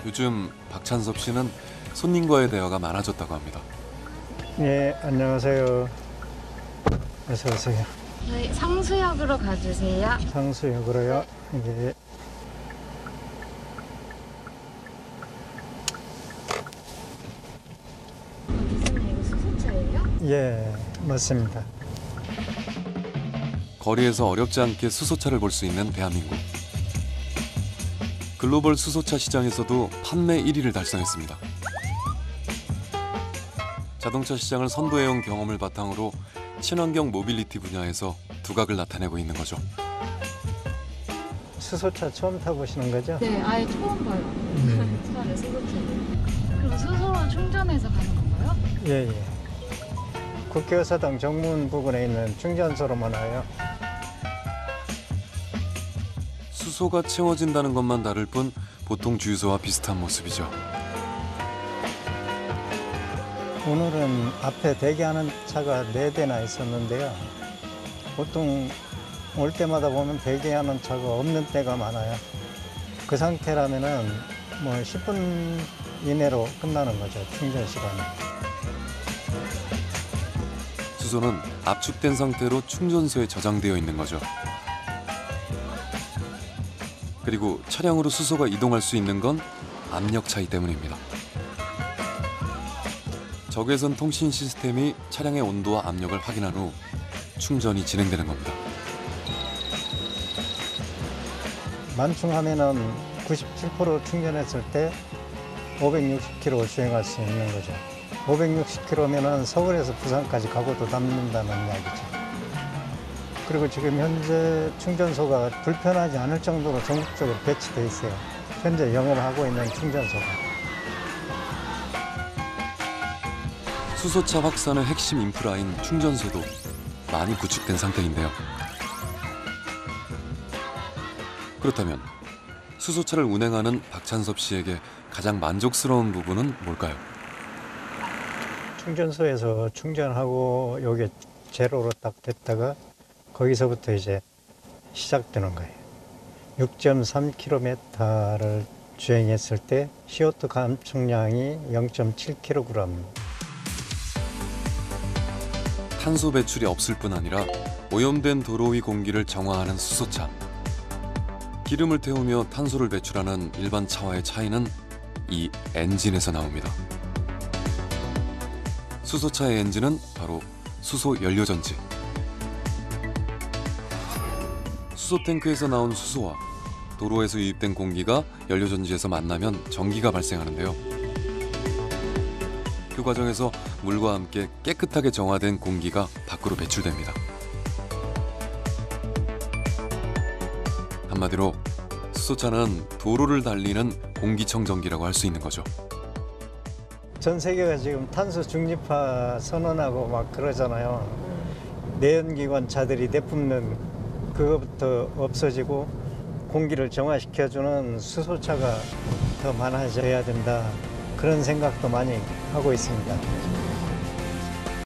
요즘 박찬섭 씨는 손님과의 대화가 많아졌다고 합니다. 네, 안녕하세요. 어서 오세요. 네, 상수역으로 가주세요. 상수역으로요. 예. 기사님 이거 수소차예요? 예, 맞습니다. 거리에서 어렵지 않게 수소차를 볼 수 있는 대한민국. 글로벌 수소차 시장에서도 판매 1위를 달성했습니다. 자동차 시장을 선도해온 경험을 바탕으로 친환경 모빌리티 분야에서 두각을 나타내고 있는 거죠. 수소차 처음 타보시는 거죠? 네, 아예 처음 봐요. 수소차를 수소차를. 그럼 수소로 충전해서 가는 건가요? 예, 예. 국회의사당 정문 부근에 있는 충전소로만 와요. 수소가 채워진다는 것만 다를 뿐 보통 주유소와 비슷한 모습이죠. 오늘은 앞에 대기하는 차가 4대나 있었는데요. 보통 올 때마다 보면 대기하는 차가 없는 때가 많아요. 그 상태라면은 뭐 10분 이내로 끝나는 거죠, 충전 시간이. 수소는 압축된 상태로 충전소에 저장되어 있는 거죠. 그리고 차량으로 수소가 이동할 수 있는 건 압력 차이 때문입니다. 적외선 통신 시스템이 차량의 온도와 압력을 확인한 후 충전이 진행되는 겁니다. 만충하면은 97% 충전했을 때 560km 주행할 수 있는 거죠. 560km면은 서울에서 부산까지 가고도 남는다는 이야기죠. 그리고 지금 현재 충전소가 불편하지 않을 정도로 전국적으로 배치되어 있어요. 현재 영업하고 있는 충전소가. 수소차 확산의 핵심 인프라인 충전소도 많이 구축된 상태인데요. 그렇다면 수소차를 운행하는 박찬섭 씨에게 가장 만족스러운 부분은 뭘까요? 충전소에서 충전하고 여기 제로로 딱 됐다가 거기서부터 이제 시작되는 거예요. 6.3km를 주행했을 때 CO2 감축량이 0.7kg. 탄소 배출이 없을 뿐 아니라 오염된 도로 위 공기를 정화하는 수소차. 기름을 태우며 탄소를 배출하는 일반 차와의 차이는 이 엔진에서 나옵니다. 수소차의 엔진은 바로 수소 연료전지. 수소 탱크에서 나온 수소와 도로에서 유입된 공기가 연료전지에서 만나면 전기가 발생하는데요. 그 과정에서 물과 함께 깨끗하게 정화된 공기가 밖으로 배출됩니다. 한마디로 수소차는 도로를 달리는 공기청정기라고 할 수 있는 거죠. 전 세계가 지금 탄소 중립화 선언하고 막 그러잖아요. 내연기관 차들이 내뿜는 그거부터 없어지고 공기를 정화시켜주는 수소차가 더 많아져야 된다. 그런 생각도 많이 하고 있습니다.